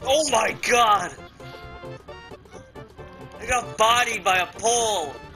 Oh my god! I got bodied by a pole!